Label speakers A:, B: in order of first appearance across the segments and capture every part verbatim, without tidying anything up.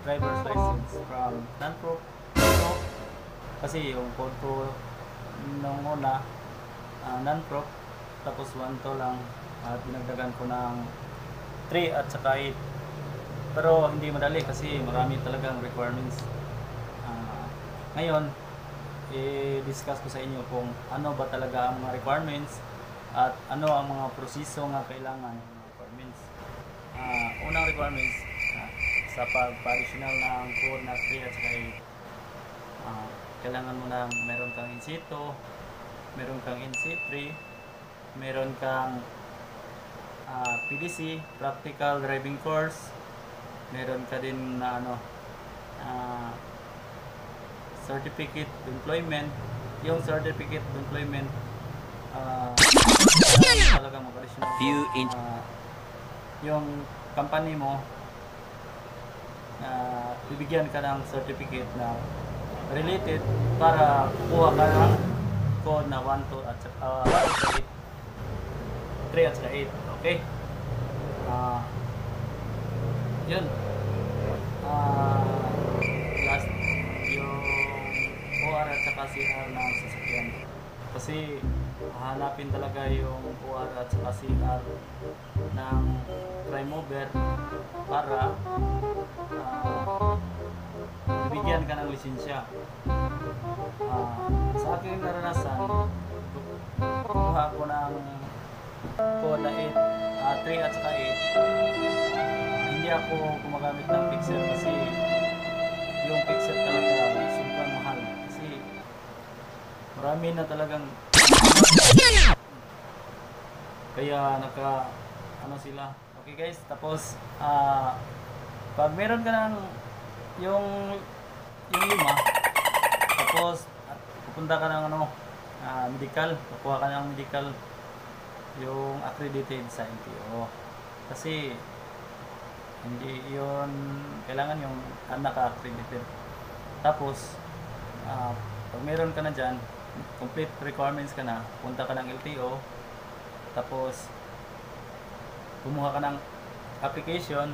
A: driver's license from non-pro pro, kasi yung code pro nung una uh, non-pro, tapos one to lang at dinagdagan ko ng three at saka eight. Pero hindi madali kasi marami talagang requirements. Uh, ngayon, i-discuss ko sa inyo kung ano ba talaga ang mga requirements at ano ang mga proseso nga kailangan ng mga requirements. Uh, unang requirements uh, sa pag-additional ng code na three at saka eight. Uh, kailangan mo nang meron kang N C two, meron kang N C three, meron kang uh, P D C, Practical Driving Course, meron ka din na ano, uh, Certificate of Employment. Yung Certificate of Employment, uh, talaga mag-additional uh, yung company mo, uh, bibigyan ka ng certificate na related para kuha ka ng code na one, two, at uh, three at eight. Okay? Uh, yun. Uh, last, yung O R at saka C R ng sasakyan. Kasi hahanapin talaga yung O R at saka C R ng prime mover para uh, bibigyan ka ng lisensya. Uh, sa aking naranasan, kumuha ko ng code na eight, uh, three at saka eight. Hindi ako gumagamit ng pixel kasi yung pixel talaga sobrang mahal. Kasi marami na talagang kaya naka ano sila. Okay guys, tapos uh, pag meron ka ng yung yung lima, tapos pupunta ka ng ano, uh, medical, kukuha ka ng medical, yung accredited sa N T O. Kasi hindi yun kailangan yung naka-accredited. Tapos uh, pag meron ka na dyan, complete requirements ka na, punta ka ng L T O, tapos kumuha ka ng application,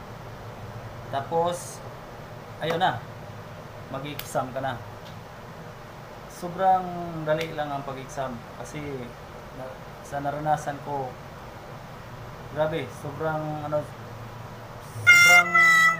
A: tapos ayun na, mag-exam ka na. Sobrang dali lang ang pag-exam kasi na, sa naranasan ko, grabe, sobrang ano, sobrang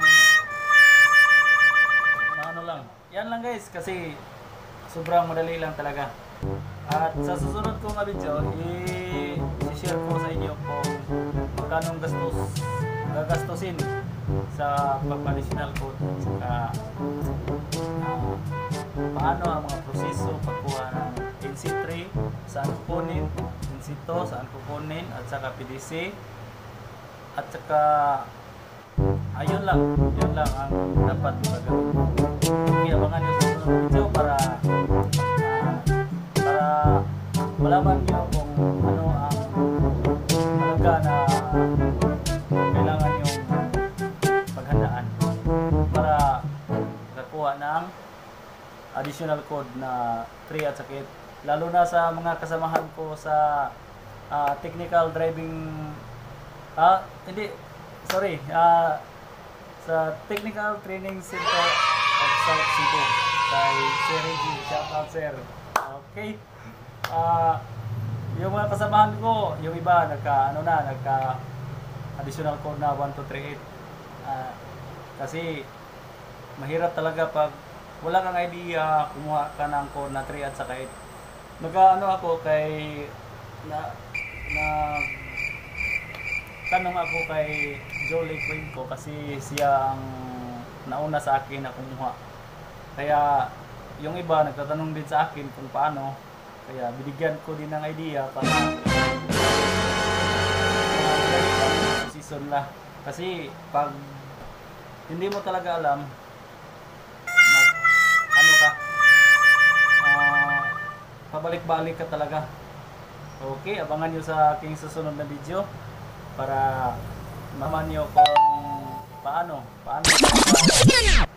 A: ano lang. Yan lang guys, kasi sobrang madali lang talaga. At sa susunod kong video, i-share ko sa inyo kung magkano gastos gagastusin sa pag-additional code, saka uh, paano ang mga proseso pagkuha ng N C three, saan kukunin, N C two, saan kukunin, at saka P D C, at saka ayun lang, yun lang ang dapat magagawin. Okay, abangan nyo sa susunod video para uh, para malaman nyo kung ano ang talaga na kailangan yung paghandaan para makakuha ng additional code na three at saka eight. Lalo na sa mga kasamahan ko sa uh, technical driving, ah, hindi, sorry, uh, sa Technical Training Center of South Cebu kay Sir Reggie. Shout out sir. Okay, uh, yung mga kasamahan ko, yung iba nagka ano na, nagka additional code na one two three eight, uh, kasi mahirap talaga pag wala kang idea, kumuha ka ng code na three at saka eight. Nagka ano ako kay na na tanong ako kay Jolie Queen ko kasi siya ang nauna sa akin na kumuha. Kaya yung iba nagtatanong din sa akin kung paano. Kaya binigyan ko din ng idea para season lah. Kasi pag hindi mo talaga alam, mag, ano ka, uh, pabalik-balik ka talaga. Okay, abangan nyo sa aking susunod na video para maman nyo kung paano, paano